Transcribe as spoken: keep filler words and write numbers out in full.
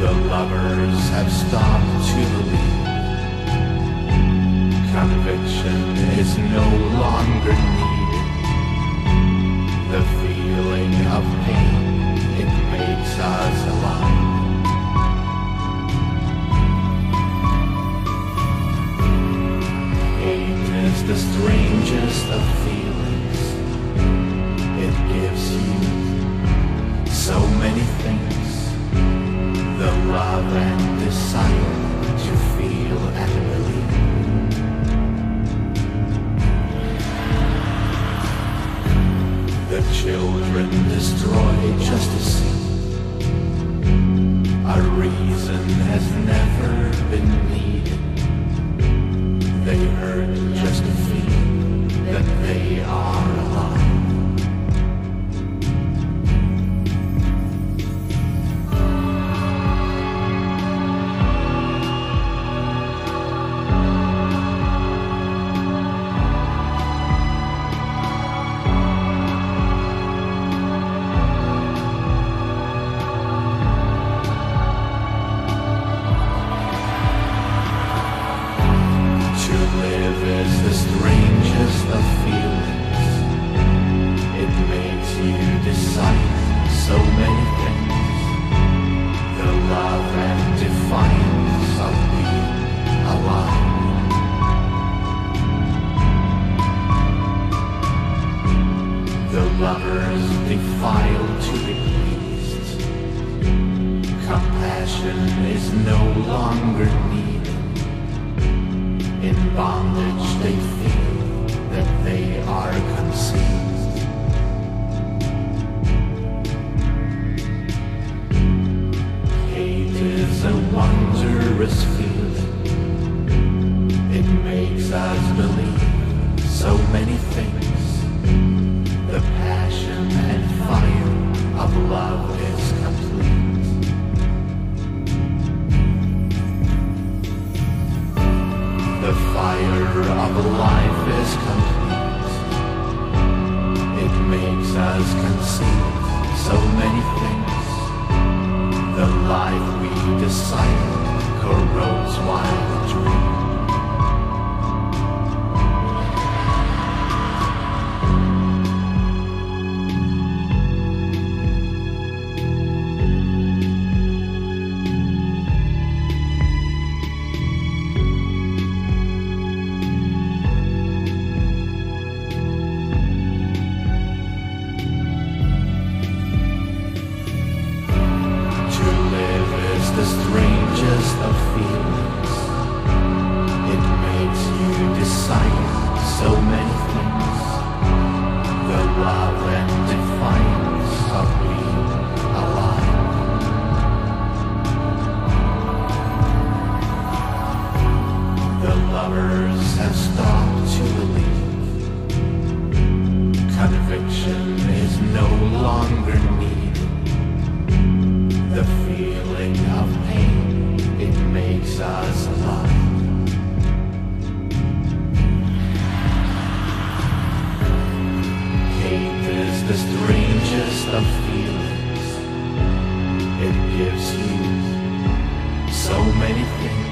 The lovers have stopped to believe. Conviction is no longer needed. The feeling of pain, it makes us alive. Hate is the strangest of feelings. It gives you so many things. The love and desire to feel and believe. The children destroy just to see. A reason has never been needed. They hurt just to feel that they are alive. Is the strangest of feelings. It makes you decide so many things. The love and defiance of being alive. The lovers defile to be pleased. Compassion is no longer needed. In bondage they feel that they are conceived. Hate is a wondrous feeling. It makes us believe so many things. The passion and fire of love is complete. The fire of life is complete. It makes us conceive so many things. The life we desire corrodes while we dream. The strangest of feelings. It makes you decide so many things. The love and defiance of being alive. The lovers have stopped to believe. Conviction is no longer needed. The feeling of pain, it makes us alive. Hate is the strangest of feelings. It gives you so many things.